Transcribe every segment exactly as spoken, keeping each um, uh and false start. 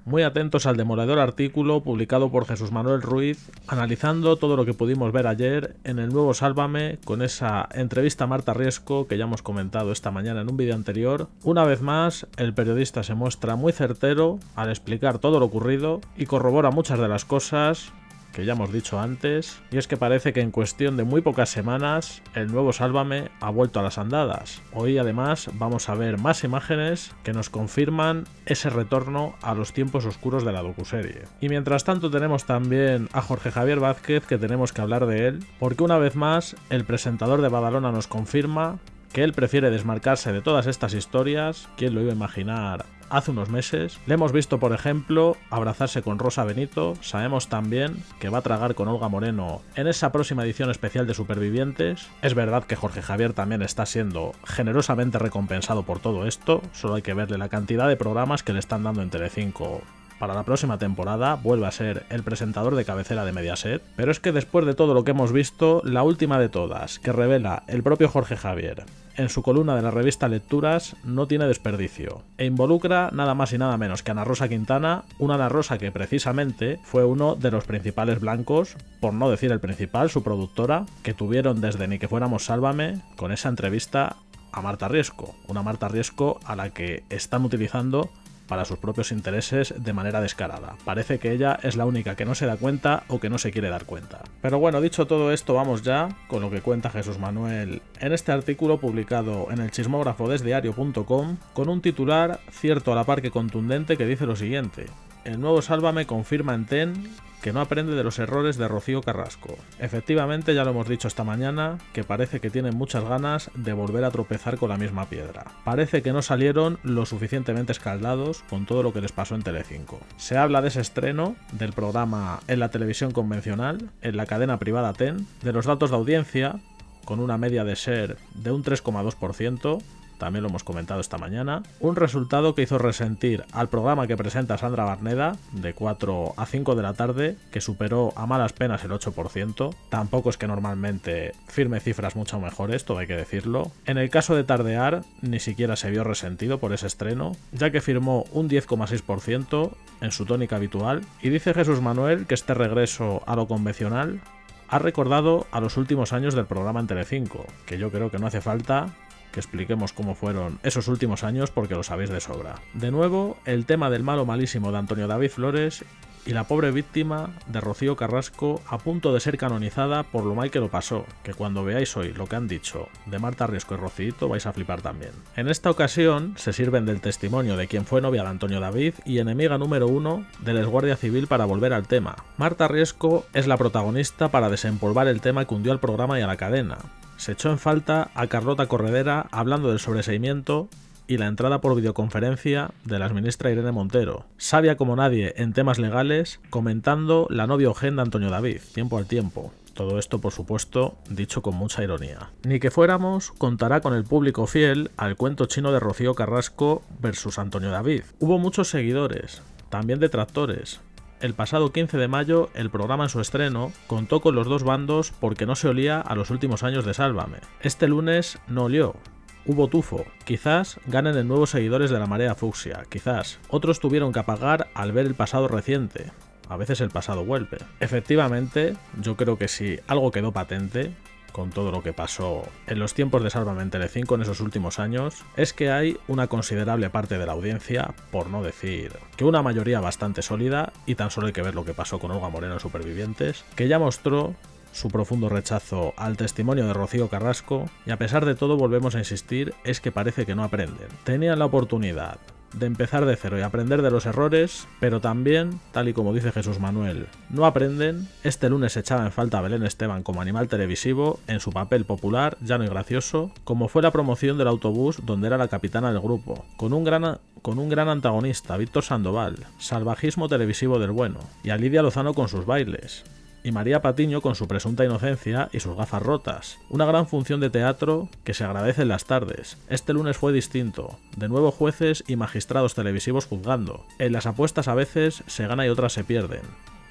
muy atentos al demoledor artículo publicado por Jesús Manuel Ruiz, analizando todo lo que pudimos ver ayer en el nuevo Sálvame, con esa entrevista a Marta Riesco que ya hemos comentado esta mañana en un vídeo anterior. Una vez más, el periodista se muestra muy certero al explicar todo lo ocurrido y corrobora muchas de las cosas que ya hemos dicho antes, y es que parece que en cuestión de muy pocas semanas el nuevo Sálvame ha vuelto a las andadas. Hoy además vamos a ver más imágenes que nos confirman ese retorno a los tiempos oscuros de la docuserie. Y mientras tanto tenemos también a Jorge Javier Vázquez, que tenemos que hablar de él, porque una vez más el presentador de Badalona nos confirma que él prefiere desmarcarse de todas estas historias. ¿Quién lo iba a imaginar hace unos meses? Le hemos visto, por ejemplo, abrazarse con Rosa Benito. Sabemos también que va a tragar con Olga Moreno en esa próxima edición especial de Supervivientes. Es verdad que Jorge Javier también está siendo generosamente recompensado por todo esto. Solo hay que verle la cantidad de programas que le están dando en Telecinco. Para la próxima temporada vuelve a ser el presentador de cabecera de Mediaset, pero es que después de todo lo que hemos visto, la última de todas, que revela el propio Jorge Javier en su columna de la revista Lecturas, no tiene desperdicio, e involucra nada más y nada menos que a Ana Rosa Quintana, una Ana Rosa que precisamente fue uno de los principales blancos, por no decir el principal, su productora, que tuvieron desde Ni que fuéramos Sálvame con esa entrevista a Marta Riesco, una Marta Riesco a la que están utilizando para sus propios intereses de manera descarada. Parece que ella es la única que no se da cuenta o que no se quiere dar cuenta. Pero bueno, dicho todo esto, vamos ya con lo que cuenta Jesús Manuel en este artículo publicado en el chismógrafo desdiario punto com, con un titular cierto a la par que contundente, que dice lo siguiente: el nuevo Sálvame confirma en TEN que no aprende de los errores de Rocío Carrasco. Efectivamente, ya lo hemos dicho esta mañana, que parece que tienen muchas ganas de volver a tropezar con la misma piedra. Parece que no salieron lo suficientemente escaldados con todo lo que les pasó en Telecinco. Se habla de ese estreno del programa en la televisión convencional, en la cadena privada TEN, de los datos de audiencia, con una media de share de un tres coma dos por ciento, también lo hemos comentado esta mañana, un resultado que hizo resentir al programa que presenta Sandra Barneda, de cuatro a cinco de la tarde, que superó a malas penas el ocho por ciento, tampoco es que normalmente firme cifras mucho mejores, todo hay que decirlo. En el caso de Tardear, ni siquiera se vio resentido por ese estreno, ya que firmó un diez coma seis por ciento en su tónica habitual, y dice Jesús Manuel que este regreso a lo convencional ha recordado a los últimos años del programa en Telecinco, que yo creo que no hace falta que expliquemos cómo fueron esos últimos años porque lo sabéis de sobra. De nuevo, el tema del malo malísimo de Antonio David Flores y la pobre víctima de Rocío Carrasco, a punto de ser canonizada por lo mal que lo pasó, que cuando veáis hoy lo que han dicho de Marta Riesco y Rocito vais a flipar también. En esta ocasión se sirven del testimonio de quien fue novia de Antonio David y enemiga número uno del exguardia civil para volver al tema. Marta Riesco es la protagonista para desempolvar el tema que hundió al programa y a la cadena. Se echó en falta a Carlota Corredera hablando del sobreseimiento y la entrada por videoconferencia de la exministra Irene Montero, sabia como nadie en temas legales, comentando la novia Eugen de Antonio David, tiempo al tiempo. Todo esto, por supuesto, dicho con mucha ironía. Ni que fuéramos contará con el público fiel al cuento chino de Rocío Carrasco versus Antonio David. Hubo muchos seguidores, también detractores. El pasado quince de mayo, el programa en su estreno contó con los dos bandos porque no se olía a los últimos años de Sálvame. Este lunes no olió. Hubo tufo. Quizás ganen en nuevos seguidores de la marea fucsia. Quizás. Otros tuvieron que apagar al ver el pasado reciente. A veces el pasado vuelve. Efectivamente, yo creo que si algo quedó patente con todo lo que pasó en los tiempos de Sálvame en Telecinco en esos últimos años, es que hay una considerable parte de la audiencia, por no decir que una mayoría bastante sólida, y tan solo hay que ver lo que pasó con Olga Moreno en Supervivientes, que ya mostró su profundo rechazo al testimonio de Rocío Carrasco, y a pesar de todo volvemos a insistir, es que parece que no aprenden. Tenían la oportunidad de empezar de cero y aprender de los errores, pero también, tal y como dice Jesús Manuel, no aprenden. Este lunes echaba en falta a Belén Esteban como animal televisivo en su papel popular, llano y gracioso, como fue la promoción del autobús donde era la capitana del grupo, con un gran, con un gran antagonista, Víctor Sandoval, salvajismo televisivo del bueno, y a Lidia Lozano con sus bailes, y María Patiño con su presunta inocencia y sus gafas rotas. Una gran función de teatro que se agradece en las tardes. Este lunes fue distinto. De nuevo jueces y magistrados televisivos juzgando. En las apuestas a veces se gana y otras se pierden.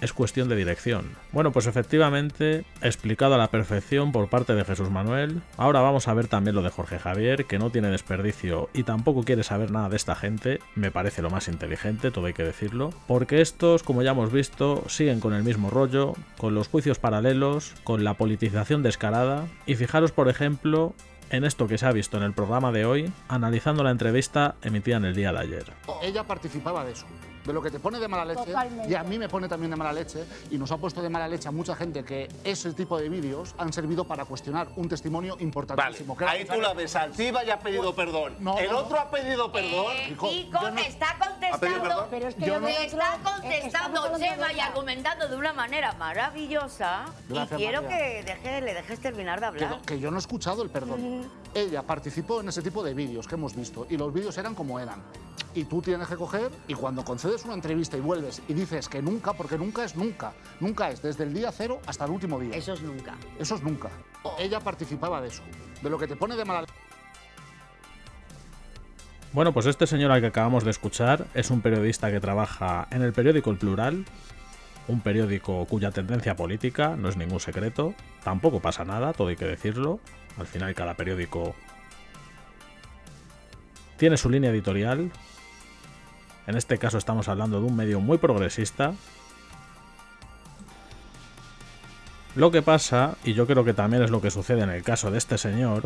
es cuestión de dirección. Bueno, pues efectivamente, explicado a la perfección por parte de Jesús Manuel. Ahora vamos a ver también lo de Jorge Javier, que no tiene desperdicio y tampoco quiere saber nada de esta gente. Me parece lo más inteligente, todo hay que decirlo, porque estos, como ya hemos visto, siguen con el mismo rollo, con los juicios paralelos, con la politización descarada. Y fijaros, por ejemplo, en esto que se ha visto en el programa de hoy, analizando la entrevista emitida en el día de ayer. Ella participaba de eso, de lo que te pone de mala leche. Totalmente. Y a mí me pone también de mala leche, y nos ha puesto de mala leche a mucha gente que ese tipo de vídeos han servido para cuestionar un testimonio importantísimo. Vale, ahí tú la ves, Altiva ya ha pedido pues, perdón. No, el no, otro ha pedido perdón. Eh, Kiko no, te está contestando, pero es que yo me no, está contestando Chema y argumentando de una manera maravillosa. Gracias, y quiero María. que deje, le dejes terminar de hablar. Que, que yo no he escuchado el perdón. Mm. Ella participó en ese tipo de vídeos que hemos visto, y los vídeos eran como eran. Y tú tienes que coger, y cuando concedes una entrevista y vuelves y dices que nunca, porque nunca es nunca, nunca es desde el día cero hasta el último día. Eso es nunca. Eso es nunca. Ella participaba de eso, de lo que te pone de mala... Bueno, pues este señor al que acabamos de escuchar es un periodista que trabaja en el periódico El Plural, un periódico cuya tendencia política no es ningún secreto, tampoco pasa nada, todo hay que decirlo, al final cada periódico tiene su línea editorial. En este caso estamos hablando de un medio muy progresista. Lo que pasa, y yo creo que también es lo que sucede en el caso de este señor,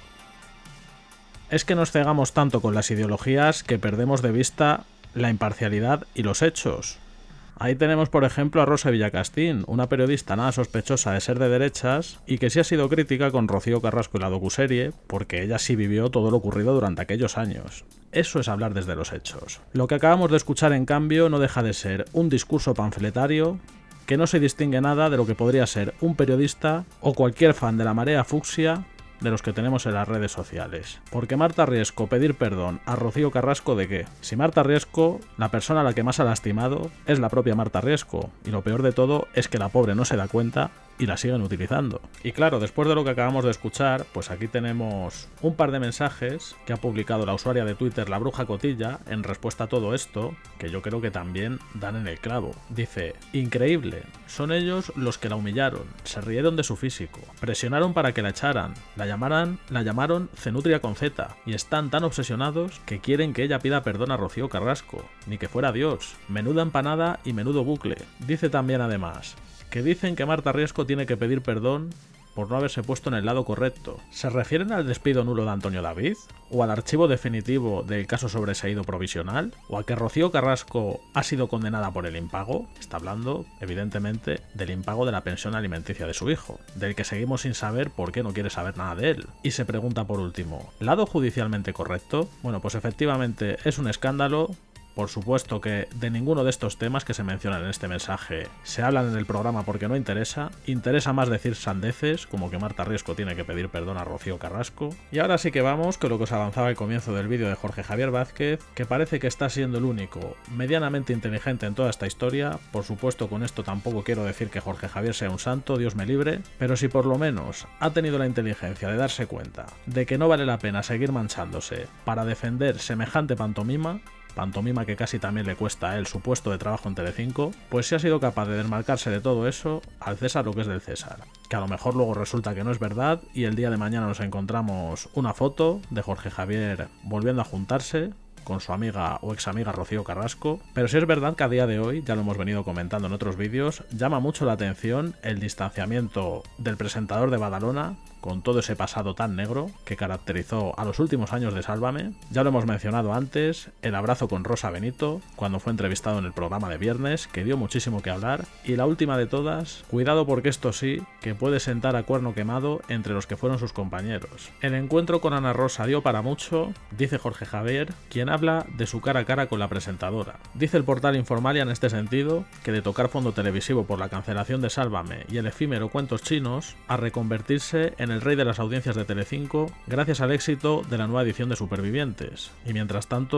es que nos cegamos tanto con las ideologías que perdemos de vista la imparcialidad y los hechos. Ahí tenemos, por ejemplo, a Rosa Villacastín, una periodista nada sospechosa de ser de derechas y que sí ha sido crítica con Rocío Carrasco y la docuserie, porque ella sí vivió todo lo ocurrido durante aquellos años. Eso es hablar desde los hechos. Lo que acabamos de escuchar, en cambio, no deja de ser un discurso panfletario que no se distingue nada de lo que podría ser un periodista o cualquier fan de la marea fucsia de los que tenemos en las redes sociales. Porque Marta Riesco pedir perdón a Rocío Carrasco, ¿de qué? Si Marta Riesco, la persona a la que más ha lastimado es la propia Marta Riesco, y lo peor de todo es que la pobre no se da cuenta y la siguen utilizando. Y claro, después de lo que acabamos de escuchar, pues aquí tenemos un par de mensajes que ha publicado la usuaria de Twitter La Bruja Cotilla en respuesta a todo esto, que yo creo que también dan en el clavo. Dice: increíble, son ellos los que la humillaron, se rieron de su físico, presionaron para que la echaran, la llamaran, la llamaron Cenutria con Z, y están tan obsesionados que quieren que ella pida perdón a Rocío Carrasco, ni que fuera Dios, menuda empanada y menudo bucle. Dice también además que dicen que Marta Riesco tiene que pedir perdón por no haberse puesto en el lado correcto. ¿Se refieren al despido nulo de Antonio David? ¿O al archivo definitivo del caso sobreseído provisional? ¿O a que Rocío Carrasco ha sido condenada por el impago? Está hablando, evidentemente, del impago de la pensión alimenticia de su hijo, del que seguimos sin saber por qué no quiere saber nada de él. Y se pregunta por último, ¿lado judicialmente correcto? Bueno, pues efectivamente es un escándalo. Por supuesto que de ninguno de estos temas que se mencionan en este mensaje se hablan en el programa porque no interesa. Interesa más decir sandeces, como que Marta Riesco tiene que pedir perdón a Rocío Carrasco. Y ahora sí que vamos con lo que os avanzaba al comienzo del vídeo de Jorge Javier Vázquez, que parece que está siendo el único medianamente inteligente en toda esta historia. Por supuesto, con esto tampoco quiero decir que Jorge Javier sea un santo, Dios me libre, pero si por lo menos ha tenido la inteligencia de darse cuenta de que no vale la pena seguir manchándose para defender semejante pantomima, pantomima que casi también le cuesta a él su puesto de trabajo en Telecinco, pues si ha sido capaz de desmarcarse de todo eso, al César lo que es del César. Que a lo mejor luego resulta que no es verdad y el día de mañana nos encontramos una foto de Jorge Javier volviendo a juntarse con su amiga o ex amiga Rocío Carrasco, pero sí es verdad que a día de hoy, ya lo hemos venido comentando en otros vídeos, llama mucho la atención el distanciamiento del presentador de Badalona con todo ese pasado tan negro que caracterizó a los últimos años de Sálvame. Ya lo hemos mencionado antes, el abrazo con Rosa Benito cuando fue entrevistado en el programa de viernes, que dio muchísimo que hablar, y la última de todas, cuidado porque esto sí, que puede sentar a cuerno quemado entre los que fueron sus compañeros. El encuentro con Ana Rosa dio para mucho, dice Jorge Javier, quien habla de su cara a cara con la presentadora. Dice el portal Informalia en este sentido que de tocar fondo televisivo por la cancelación de Sálvame y el efímero Cuentos Chinos, a reconvertirse en el rey de las audiencias de Telecinco gracias al éxito de la nueva edición de Supervivientes. Y mientras tanto,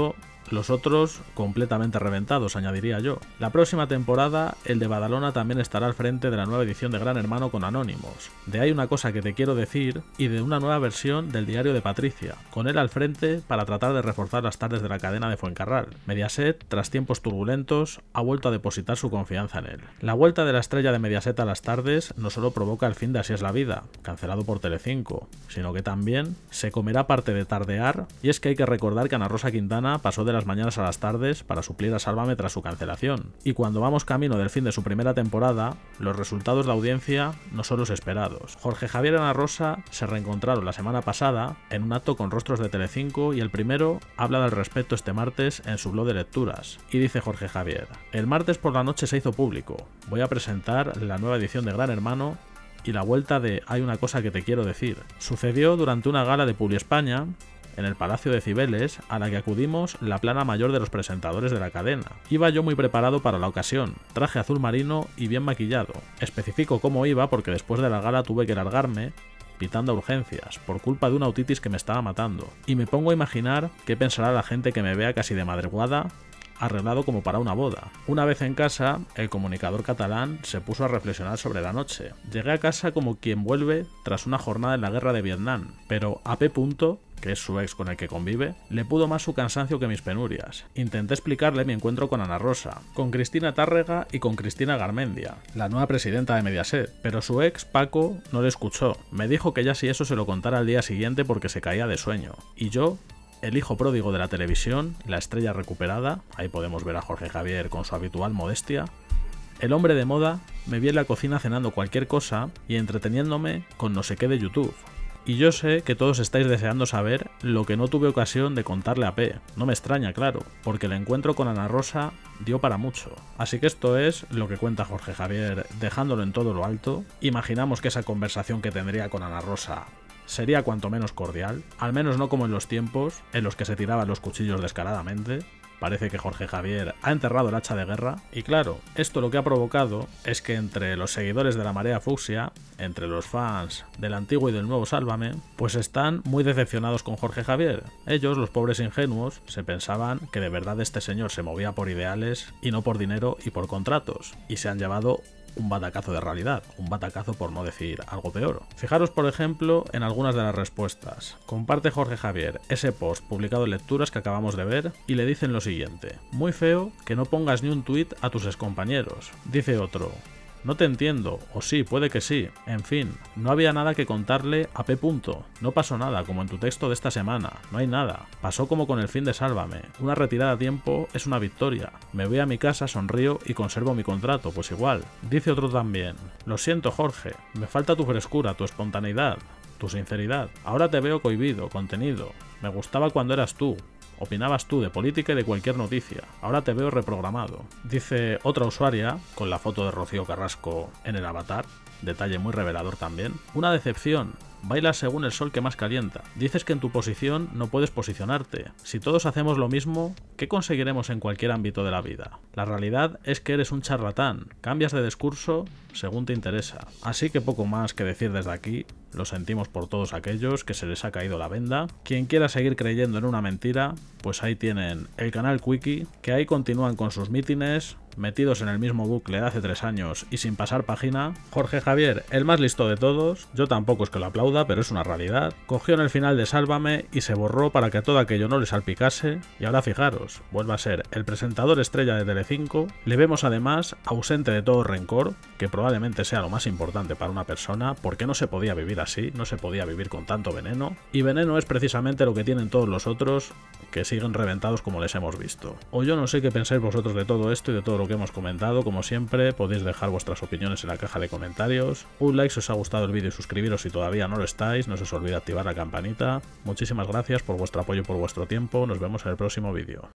los otros completamente reventados, añadiría yo. La próxima temporada, el de Badalona también estará al frente de la nueva edición de Gran Hermano con Anónimos, de Hay una cosa que te quiero decir y de una nueva versión del Diario de Patricia, con él al frente para tratar de reforzar las tardes de la cadena de Fuencarral. Mediaset, tras tiempos turbulentos, ha vuelto a depositar su confianza en él. La vuelta de la estrella de Mediaset a las tardes no solo provoca el fin de Así es la vida, cancelado por Telecinco, sino que también se comerá parte de Tardear, y es que hay que recordar que Ana Rosa Quintana pasó de las mañanas a las tardes para suplir a Sálvame tras su cancelación, y cuando vamos camino del fin de su primera temporada, los resultados de audiencia no son los esperados. Jorge Javier y Ana Rosa se reencontraron la semana pasada en un acto con rostros de Telecinco y el primero habla al respecto este martes en su blog de lecturas, y dice Jorge Javier: el martes por la noche se hizo público, voy a presentar la nueva edición de Gran Hermano y la vuelta de Hay una cosa que te quiero decir. Sucedió durante una gala de Publiespaña en el Palacio de Cibeles, a la que acudimos la plana mayor de los presentadores de la cadena. Iba yo muy preparado para la ocasión, traje azul marino y bien maquillado. Especifico cómo iba porque después de la gala tuve que largarme pitando a urgencias, por culpa de una otitis que me estaba matando. Y me pongo a imaginar qué pensará la gente que me vea casi de madrugada, arreglado como para una boda. Una vez en casa, el comunicador catalán se puso a reflexionar sobre la noche. Llegué a casa como quien vuelve tras una jornada en la guerra de Vietnam, pero a P. que es su ex con el que convive, le pudo más su cansancio que mis penurias. Intenté explicarle mi encuentro con Ana Rosa, con Cristina Tárrega y con Cristina Garmendia, la nueva presidenta de Mediaset, pero su ex, Paco, no le escuchó. Me dijo que ya si eso se lo contara al día siguiente porque se caía de sueño. Y yo, el hijo pródigo de la televisión, la estrella recuperada, ahí podemos ver a Jorge Javier con su habitual modestia, el hombre de moda, me vi en la cocina cenando cualquier cosa y entreteniéndome con no sé qué de YouTube. Y yo sé que todos estáis deseando saber lo que no tuve ocasión de contarle a P. No me extraña, claro, porque el encuentro con Ana Rosa dio para mucho. Así que esto es lo que cuenta Jorge Javier, dejándolo en todo lo alto. Imaginamos que esa conversación que tendría con Ana Rosa sería cuanto menos cordial, al menos no como en los tiempos en los que se tiraban los cuchillos descaradamente. Parece que Jorge Javier ha enterrado el hacha de guerra, y claro, esto lo que ha provocado es que entre los seguidores de la Marea Fucsia, entre los fans del antiguo y del nuevo Sálvame, pues están muy decepcionados con Jorge Javier. Ellos, los pobres ingenuos, se pensaban que de verdad este señor se movía por ideales y no por dinero y por contratos, y se han llevado un batacazo de realidad, un batacazo por no decir algo peor. Fijaros, por ejemplo, en algunas de las respuestas. Comparte Jorge Javier ese post publicado en Lecturas que acabamos de ver y le dicen lo siguiente: muy feo que no pongas ni un tuit a tus excompañeros. Dice otro: no te entiendo, o sí, puede que sí. En fin, no había nada que contarle a P. No pasó nada, como en tu texto de esta semana. No hay nada. Pasó como con el fin de Sálvame. Una retirada a tiempo es una victoria. Me voy a mi casa, sonrío y conservo mi contrato, pues igual. Dice otro también: lo siento, Jorge. Me falta tu frescura, tu espontaneidad, tu sinceridad. Ahora te veo cohibido, contenido. Me gustaba cuando eras tú. Opinabas tú de política y de cualquier noticia. Ahora te veo reprogramado. Dice otra usuaria, con la foto de Rocío Carrasco en el avatar, detalle muy revelador también: una decepción. Bailas según el sol que más calienta. Dices que en tu posición no puedes posicionarte. Si todos hacemos lo mismo, ¿qué conseguiremos en cualquier ámbito de la vida? La realidad es que eres un charlatán. Cambias de discurso según te interesa. Así que poco más que decir desde aquí. Lo sentimos por todos aquellos que se les ha caído la venda. Quien quiera seguir creyendo en una mentira, pues ahí tienen el canal Quickie, que ahí continúan con sus mítines, metidos en el mismo bucle de hace tres años y sin pasar página. Jorge Javier, el más listo de todos, yo tampoco es que lo aplauda, pero es una realidad, cogió en el final de Sálvame y se borró para que todo aquello no le salpicase, y ahora fijaros, vuelve a ser el presentador estrella de Telecinco. Le vemos además ausente de todo rencor, que probablemente sea lo más importante para una persona, porque no se podía vivir así, no se podía vivir con tanto veneno, y veneno es precisamente lo que tienen todos los otros, que siguen reventados como les hemos visto. O yo no sé qué pensáis vosotros de todo esto y de todo lo que hemos comentado. Como siempre, podéis dejar vuestras opiniones en la caja de comentarios. Un like si os ha gustado el vídeo y suscribiros si todavía no lo estáis. No se os olvide activar la campanita. Muchísimas gracias por vuestro apoyo y por vuestro tiempo. Nos vemos en el próximo vídeo.